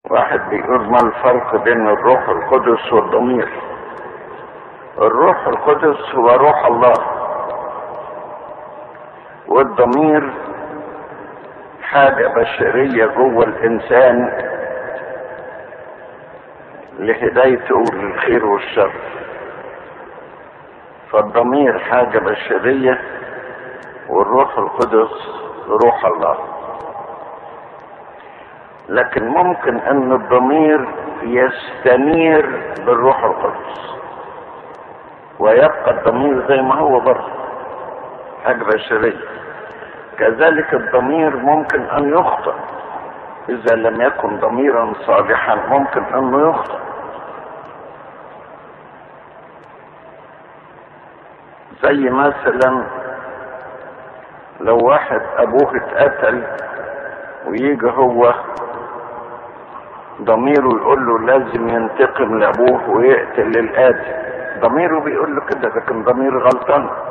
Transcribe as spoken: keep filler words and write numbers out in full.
واحد بيقول ما الفرق بين الروح القدس والضمير؟ الروح القدس هو روح الله، والضمير حاجة بشرية جوه الإنسان لهدايته للخير والشر. فالضمير حاجة بشرية والروح القدس روح الله. لكن ممكن ان الضمير يستنير بالروح القدس ويبقى الضمير زي ما هو برضه حاجة بشرية. كذلك الضمير ممكن ان يخطئ، اذا لم يكن ضميرا صالحا ممكن انه يخطئ. زي مثلا لو واحد ابوه اتقتل ويجي هو ضميره يقول له لازم ينتقم لابوه ويقتل القاتل، ضميره بيقول له كده، لكن ضمير غلطان.